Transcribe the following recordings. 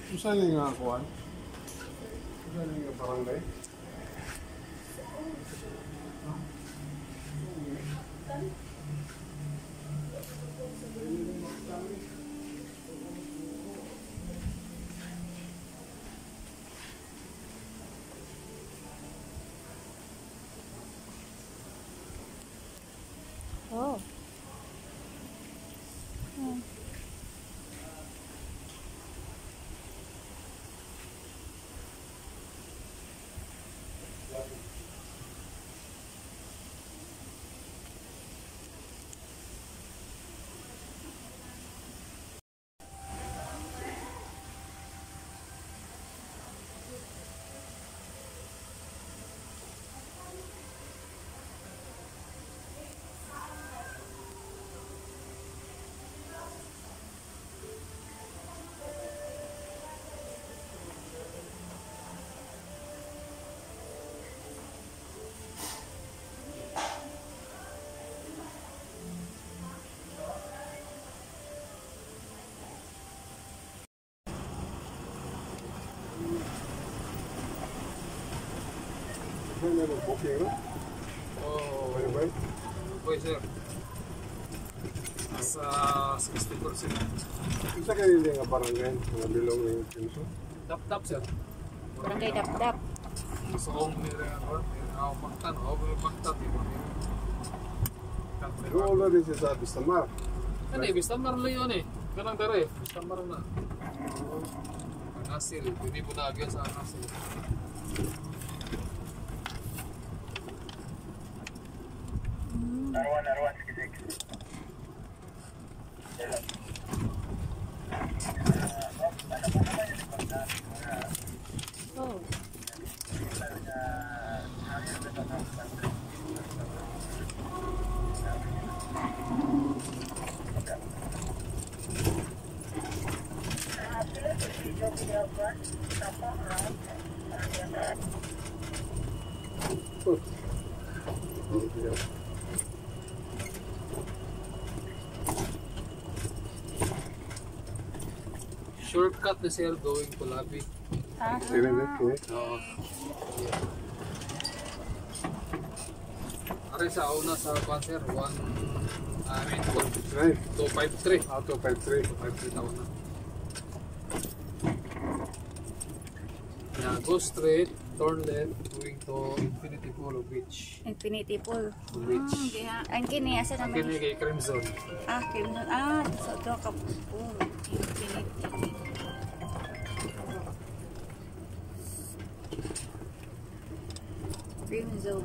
Saan yung nga kuhan? Saan yung barangay? Oh. Saan yung mag-booking no? Oh, Ano ba? okay sir. Nasa 60%. Isa kayo yung nga barangay, mga bilong yung pinso. Tap-tap sir. Barangay Dap-Dap. Gusto kong nila ako. Magtan. Magtan. Pero already siya sa Bistamar. Hindi, Bistamar lang yun eh. Ganang dere. Bistamar na. Nasil. Hindi mo na agyan sa Nasil. Arwan, 66. Oh. Shortcut na sir going to Labi. Ah. Oo. Aray sa una sa cancer, 253. 253. 253 taon na. Yeah, go straight, turn left, going to Infinity Pool Beach. Infinity Pool. Beach. Ang kini asa naman? Kini kay Crimson. Ah, Crimson. Ah, so do ka pool. Infinity. Crimson.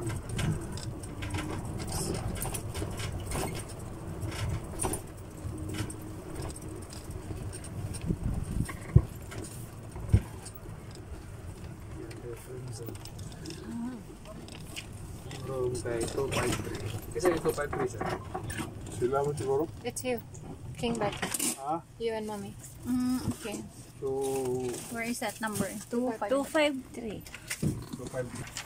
Room kay 253. Kasi yung 253 sir. Sila mo siguro? It's you. King Bat. Ah? You and mommy. Okay. So, Where is that number? 253. 253.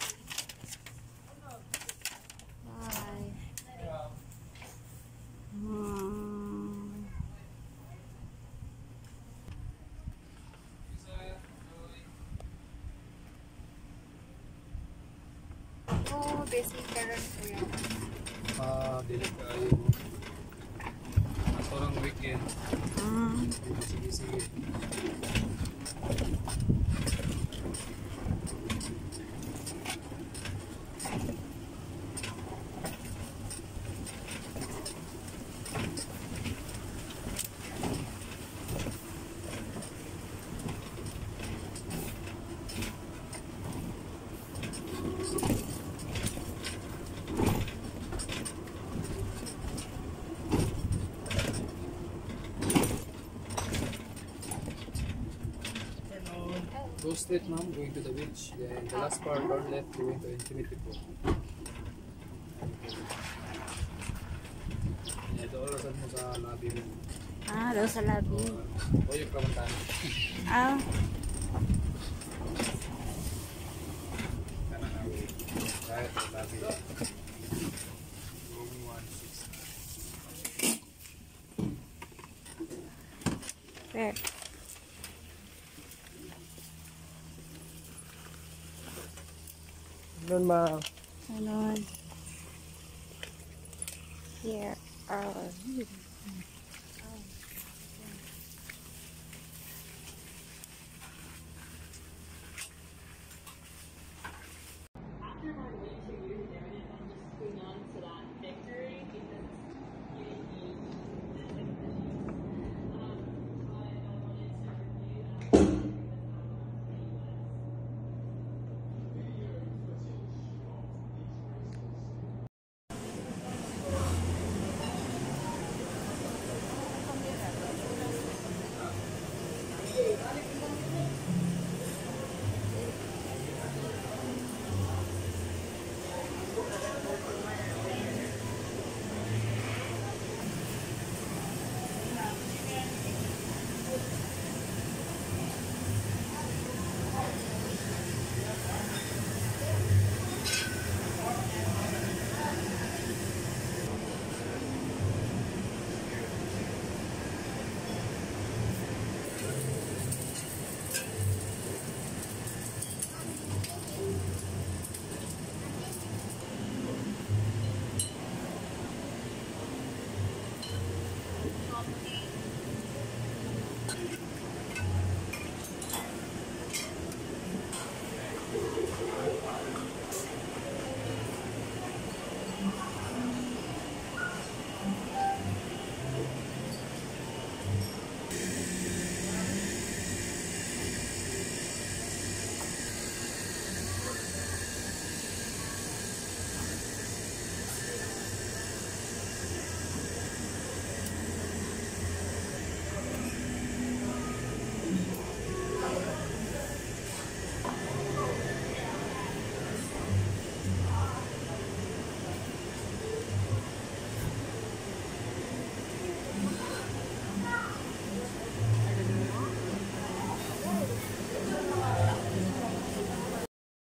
Oh, busy karon kuya. Dili kayo mo. Natorang weekend. Sige. Go straight ma'am, going to the beach. Then the last part, turn left, going to Infinity Pool. Ito orasan mo sa lobby mo. Ah, daw sa lobby. O yung kamantahan. Ah, Kahit sa lobby. Room 169. where? Doon ma... Ganon. Here are